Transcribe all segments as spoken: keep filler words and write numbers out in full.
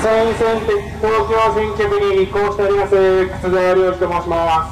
参院選東京選挙区に立候補しております楠田良二と申します。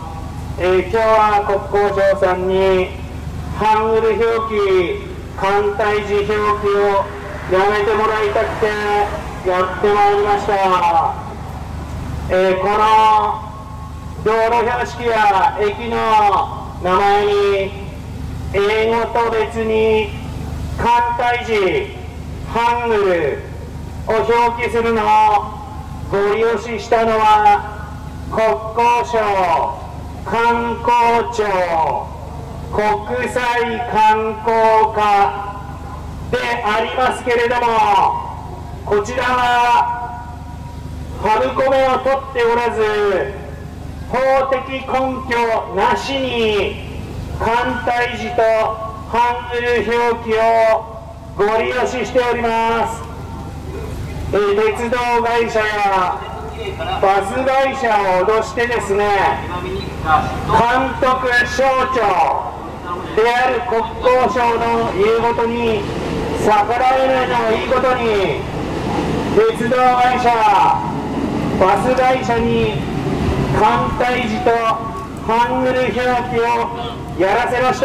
えー、今日は国交省さんにハングル表記、簡体字表記をやめてもらいたくてやってまいりました。えー、この道路標識や駅の名前に英語と別に簡体字、ハングルを表記するのをご利用ししたのは国交省観光庁国際観光課でありますけれども、こちらは春米を取っておらず法的根拠なしに簡体字とハングル表記をご利用ししております。えー、鉄道会社やバス会社を脅してですね、監督省庁である国交省の言うことに逆らえないのをいいことに、鉄道会社、バス会社に簡体字とハングル表記をやらせました。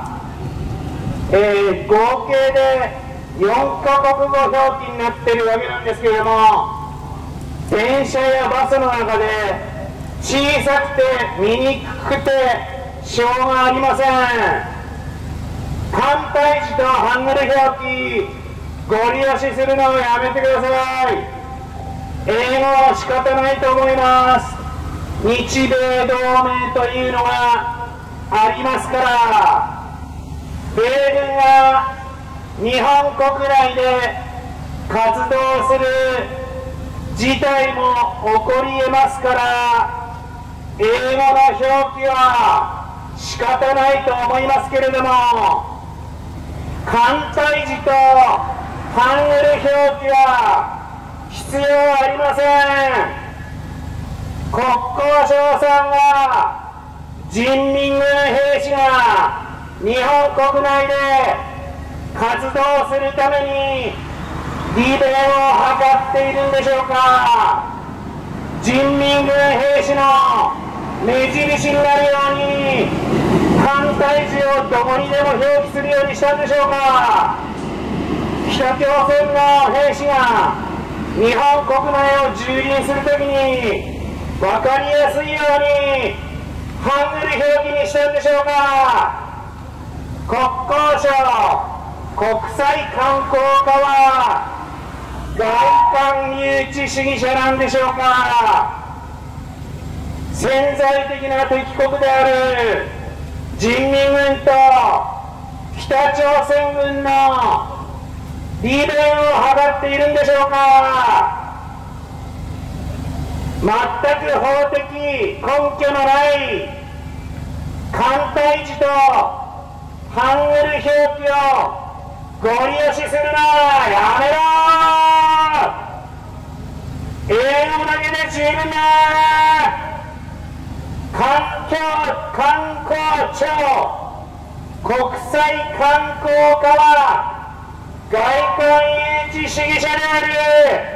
えー、合計でよんカ国語表記になっているわけなんですけれども、電車やバスの中で小さくて見にくくてしょうがありません。簡体字とハングル表記ご利用しするのをやめてください。英語は仕方ないと思います。日米同盟というのがありますから、米軍が日本国内で活動する事態も起こり得ますから、英語の表記は仕方ないと思いますけれども、簡体字とハングル表記は必要ありません。国交省さんは人民軍兵士が日本国内で活動するために利便を図っているんでしょうか。人民軍兵士の目印になるように簡体字をどこにでも表記するようにしたんでしょうか。北朝鮮の兵士が日本国内を蹂躙するときに分かりやすいようにハングル表記にしたんでしょうか。国交省国際観光課は外観誘致主義者なんでしょうか。潜在的な敵国である人民軍と北朝鮮軍の利便を図っているんでしょうか。全く法的根拠のない簡体字とハングル表記をご利用しするのはやめろー。英語だけで十分だー。環境観光庁国際観光課は外観誘致主義者である